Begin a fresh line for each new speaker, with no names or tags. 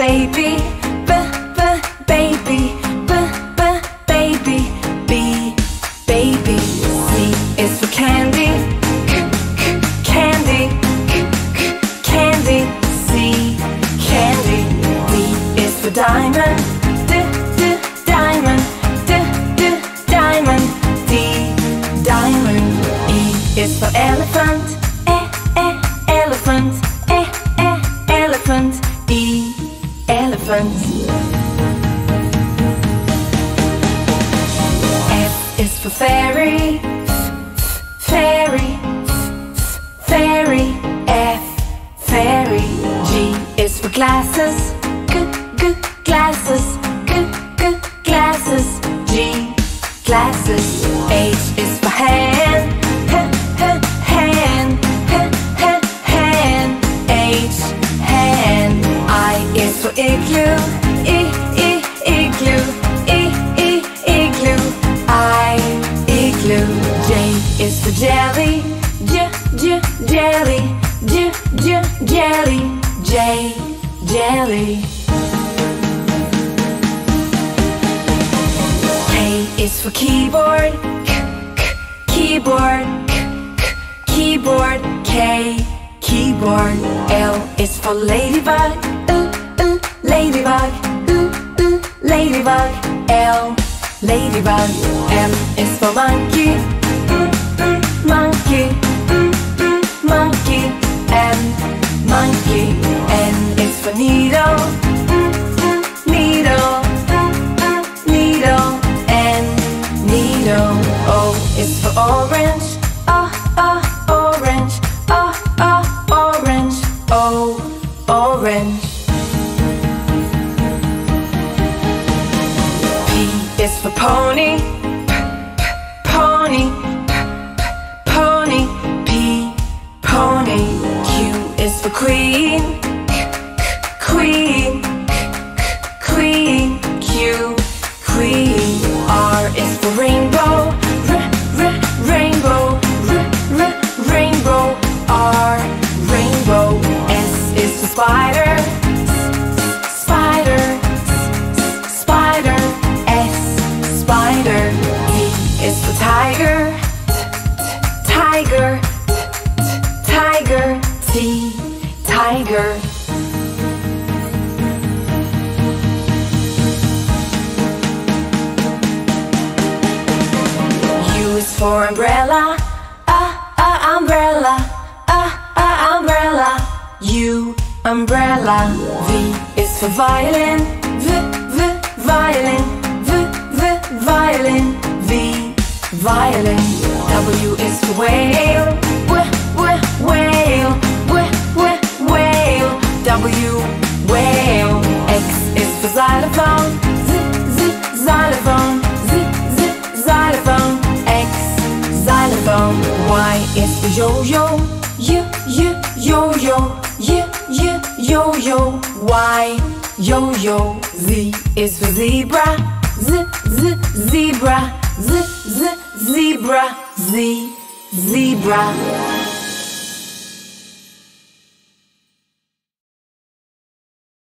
baby, baby, baby, B, baby. C is for candy, candy, candy, C, candy. D is for diamond, diamond, diamond, D, diamond. E is for elephant, elephant, elephant, E, elephant. F is for fairy, fairy, fairy, F, fairy. G is for glasses, glasses, glasses, G, glasses. H is for hand, hand, hand, H, hand. I is for igloo, igloo, igloo, I, igloo. J is for jelly, jelly, jelly, J, jelly. K is for keyboard, keyboard, keyboard, K, keyboard. L is for ladybug, ladybug, ladybug, L, ladybug. M is for monkey, monkey, monkey, M, monkey. N is for needle, needle, needle, N, needle. O is for orange, orange, orange, O, orange. P is for pony, pony, pony, P, pony. Q is for queen, queen, queen, Q, queen. R is for rainbow, rainbow, rainbow, R, rainbow. S is for spider, spider, spider, S, spider. T is for tiger, tiger, tiger, T, tiger. U is for umbrella, umbrella, umbrella, U, umbrella. V is for violin, violin, violin, V, violin. W is for whale, whale, whale, W, whale. X is for xylophone, xylophone, xylophone, X, xylophone. Y is for yo-yo, yo-yo, yo-yo, Y, yo-yo. Z is for zebra, zebra, zebra, Z, zebra.